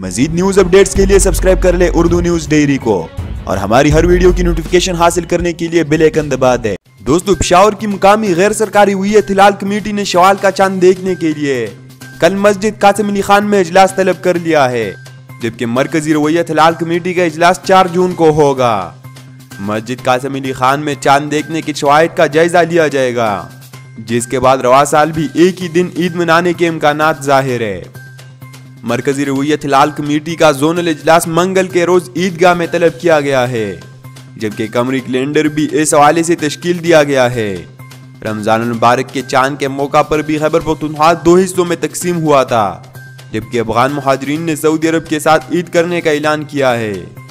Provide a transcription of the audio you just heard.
मजीद news updates के लिए subscribe कर ले उर्दू न्यूज डेयरी को और हमारी हर वीडियो की नोटिफिकेशन हासिल करने के लिए बेल आइकन दबा दे। दोस्तों, पेशावर की मुकामी गैर सरकारी हुर्रियत हिलाल कमेटी ने शवाल का चांद देखने के लिए कल मस्जिद कासिम अली खान में इजलास तलब कर लिया है, जबकि मरकजी हुर्रियत हिलाल कमेटी का इजलास 4 जून को होगा। मस्जिद कासिम अली खान में चांद देखने के शवाहिद का जायजा लिया जाएगा, जिसके बाद रवा साल भी एक ही दिन ईद मनाने के इम्कानात जाहिर है। मरकजी हुर्रियत हिलाल कमेटी का जोनल इजलास मंगल के रोज ईदगाह में तलब किया गया है, जबकि कमरी कैलेंडर भी इस हवाले से तश्कील दिया गया है। रमजान मुबारक के चांद के मौका पर भी खैबर पख्तूनख्वा 2 हिस्सों में तकसीम हुआ था, जबकि अफगान मुहाजिरीन ने सऊदी अरब के साथ ईद करने का ऐलान किया है।